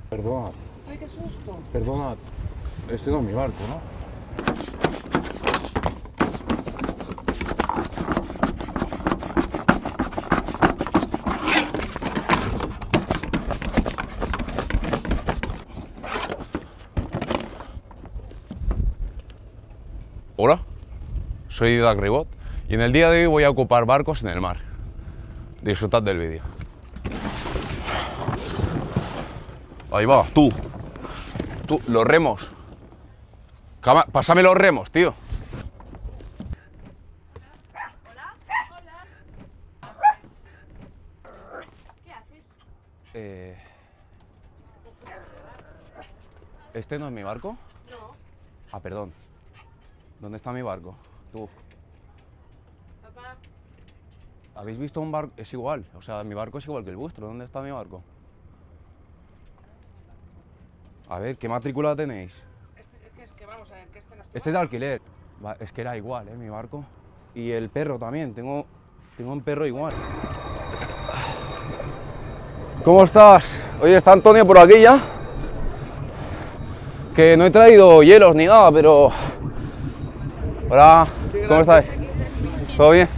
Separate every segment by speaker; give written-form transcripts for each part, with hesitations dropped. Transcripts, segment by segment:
Speaker 1: Perdona,
Speaker 2: Ay, qué susto.
Speaker 1: perdona. Este no es mi barco, ¿no? Hola, soy Didac Ribot y en el día de hoy voy a ocupar barcos en el mar. Disfrutad del vídeo. Ahí va, tú, los remos. Pásame los remos, tío.
Speaker 2: Hola. ¿Qué haces?
Speaker 1: ¿Este no es mi barco?
Speaker 2: No.
Speaker 1: Ah, perdón. ¿Dónde está mi barco? Tú.
Speaker 2: Papá.
Speaker 1: ¿Habéis visto un barco? Es igual, o sea, mi barco es igual que el vuestro. ¿Dónde está mi barco? A ver, ¿qué matrícula tenéis?
Speaker 2: Es que vamos a ver, que este no es tu
Speaker 1: Este es de alquiler. Es que era igual, mi barco. Y el perro también, tengo un perro igual. ¿Cómo estás? Oye, ¿está Antonio por aquí ya? Que no he traído hielos ni nada, pero... Hola, ¿cómo estáis? ¿Todo bien?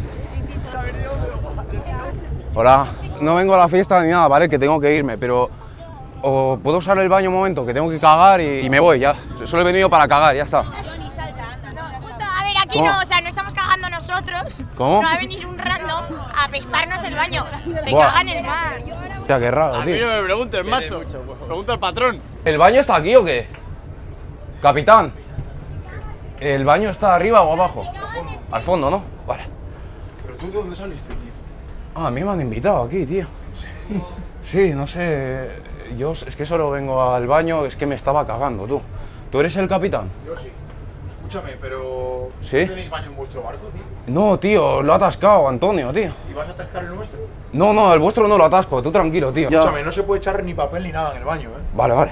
Speaker 1: Hola. No vengo a la fiesta ni nada, ¿vale? Que tengo que irme, pero... ¿O puedo usar el baño un momento? Que tengo que cagar y me voy, ya. Solo he venido para cagar, ya está.
Speaker 3: Johnny, salta, anda. No, a ver, aquí
Speaker 1: ¿Cómo?
Speaker 3: no, o sea, no estamos cagando nosotros.
Speaker 1: ¿Cómo?
Speaker 3: No va a venir un random a apestarnos el baño. Se
Speaker 1: Buah.
Speaker 3: caga en el mar.
Speaker 1: Hostia, qué raro,
Speaker 4: A mí
Speaker 1: tío.
Speaker 4: no me preguntes, macho. Pregunta al patrón.
Speaker 1: ¿El baño está aquí o qué? Capitán. ¿El baño está arriba o abajo? Al fondo, ¿no? Vale.
Speaker 5: ¿Pero tú de dónde saliste, tío?
Speaker 1: Ah, a mí me han invitado aquí, tío. Sí, no sé. Yo es que solo vengo al baño, es que me estaba cagando, tú. ¿Tú eres el capitán?
Speaker 5: Yo sí. Escúchame, pero...
Speaker 1: ¿Sí?
Speaker 5: ¿No tenéis baño en vuestro barco, tío?
Speaker 1: No, tío, lo ha atascado Antonio, tío.
Speaker 5: ¿Y vas a atascar el nuestro?
Speaker 1: No, el vuestro no lo atasco, tú tranquilo, tío.
Speaker 5: Escúchame, no se puede echar ni papel ni nada en el baño, ¿eh?
Speaker 1: Vale, vale.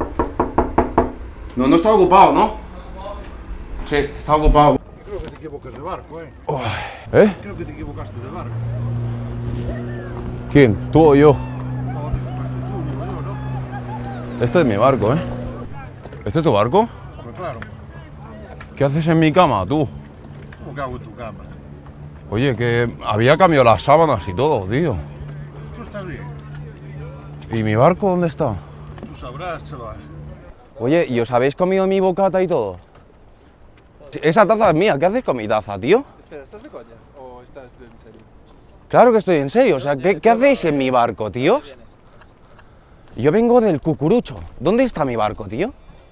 Speaker 1: No está ocupado, ¿no? Sí, está ocupado.
Speaker 5: Creo que te equivocas de barco, ¿eh?
Speaker 1: ¿Eh?
Speaker 5: Creo que te equivocaste de barco.
Speaker 1: ¿Quién? ¿Tú o yo?
Speaker 5: No, te equivocaste tú, digo yo, ¿no?
Speaker 1: Este es mi barco, ¿eh? ¿Este es tu barco?
Speaker 5: Pues claro.
Speaker 1: ¿Qué haces en mi cama, tú?
Speaker 5: ¿Cómo que hago en tu cama?
Speaker 1: Oye, que había cambiado las sábanas y todo, tío.
Speaker 5: ¿Tú estás bien?
Speaker 1: ¿Y mi barco dónde está?
Speaker 5: Tú sabrás, chaval.
Speaker 1: Oye, ¿y os habéis comido mi bocata y todo? Esa taza es mía, ¿qué haces con mi taza, tío?
Speaker 4: Espera, ¿estás de coña o estás en serio?
Speaker 1: Claro que estoy en serio, o sea, ¿qué hacéis en mi barco, tíos? Yo vengo del Cucurucho. ¿Dónde está mi barco, tío?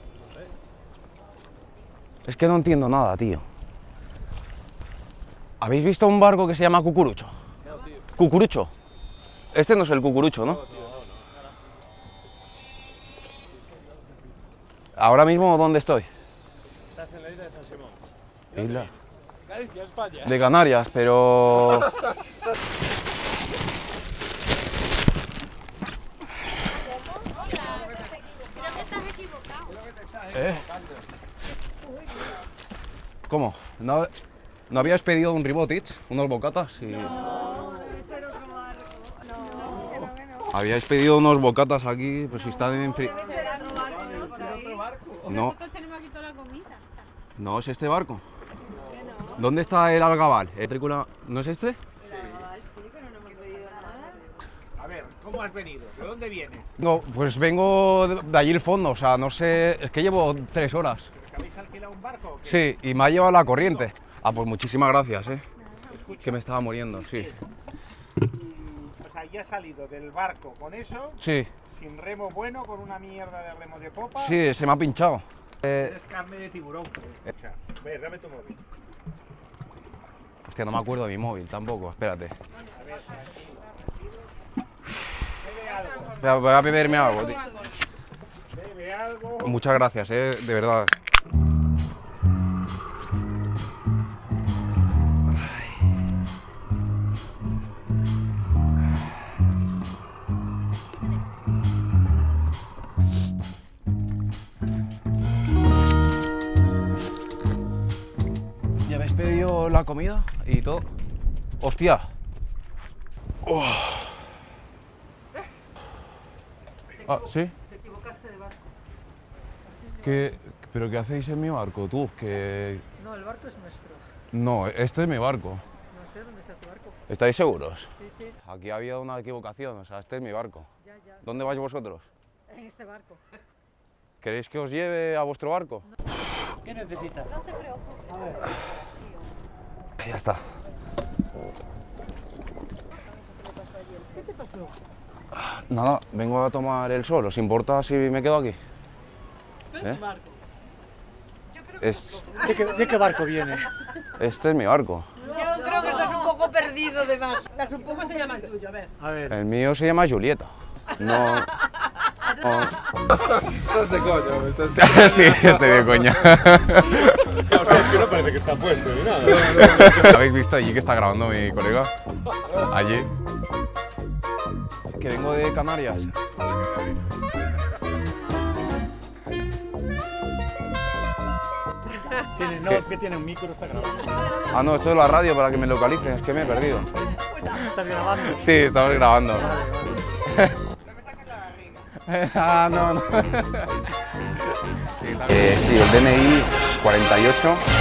Speaker 1: Es que no entiendo nada, tío. ¿Habéis visto un barco que se llama Cucurucho? Cucurucho. Este no es el Cucurucho, ¿no? Ahora mismo, ¿dónde estoy?
Speaker 4: Estás en la isla de San Simón.
Speaker 1: Isla
Speaker 4: Galicia, España.
Speaker 1: de Canarias, pero...
Speaker 3: Creo que estás equivocado.
Speaker 1: ¿Eh? ¿Cómo? ¿No habías pedido un Ribotich? ¿Unos bocatas? Y... Habíais pedido unos bocatas aquí, pues si están en frío. No,
Speaker 2: Nosotros tenemos aquí toda la comida.
Speaker 1: no es este barco. ¿Dónde está el Algabal? ¿Trícula? ¿No es este?
Speaker 2: Sí, pero no hemos pedido nada.
Speaker 4: A ver, ¿cómo has venido? ¿De dónde vienes?
Speaker 1: No, pues vengo de allí el fondo, o sea, no sé, es que llevo 3 horas.
Speaker 4: ¿Que habéis alquilado un barco o qué?
Speaker 1: Sí, y me ha llevado la corriente. Ah, pues muchísimas gracias, que me estaba muriendo, sí.
Speaker 4: O sea, ya has salido del barco con eso,
Speaker 1: Sí,
Speaker 4: sin remo bueno, con una mierda de remo de popa.
Speaker 1: sí, se me ha pinchado.
Speaker 4: Eres carne de tiburón. O sea, ve, dame tu móvil.
Speaker 1: Hostia, no me acuerdo de mi móvil tampoco, espérate.
Speaker 4: Bebe algo,
Speaker 1: Voy a beberme algo, tío.
Speaker 4: bebe algo.
Speaker 1: Muchas gracias, de verdad. ¿Ya habéis pedido la comida y todo? ¡Hostia! Ah, ¿sí?
Speaker 2: Te equivocaste
Speaker 1: ¿Pero qué hacéis en mi barco, tú? Que...
Speaker 6: No, el barco es nuestro.
Speaker 1: No, este es mi barco.
Speaker 6: No sé dónde está tu barco.
Speaker 1: ¿Estáis seguros?
Speaker 6: Sí, sí,
Speaker 1: Aquí ha habido una equivocación, o sea, este es mi barco.
Speaker 6: ya.
Speaker 1: ¿Dónde vais vosotros?
Speaker 6: En este barco.
Speaker 1: ¿Queréis que os lleve a vuestro barco?
Speaker 4: ¿Qué necesitas?
Speaker 1: Ya está.
Speaker 6: ¿Qué te pasó?
Speaker 1: Nada, vengo a tomar el sol. ¿Os importa si me quedo aquí? ¿Eh?
Speaker 6: barco.
Speaker 1: Es...
Speaker 4: ¿De qué barco viene?
Speaker 1: Este es mi barco.
Speaker 6: Yo creo que estás un poco perdido de más. ¿Cómo se llama el tuyo? A ver.
Speaker 4: A ver.
Speaker 1: El mío se llama Julieta. No...
Speaker 5: Estás de coña, me estás...
Speaker 1: Sí, estoy de coña.
Speaker 5: O sea, es que no parece que está puesto ni nada.
Speaker 1: ¿Habéis visto allí que está grabando mi colega? Allí. Que vengo de Canarias.
Speaker 4: ¿Qué tiene un micro? Está grabando.
Speaker 1: Ah, no, esto es la radio para que me localicen, es que me he perdido.
Speaker 4: ¿Estás grabando?
Speaker 1: Sí, estamos grabando.
Speaker 2: No me saques la barriga.
Speaker 1: Ah, no. Sí, el DNI 48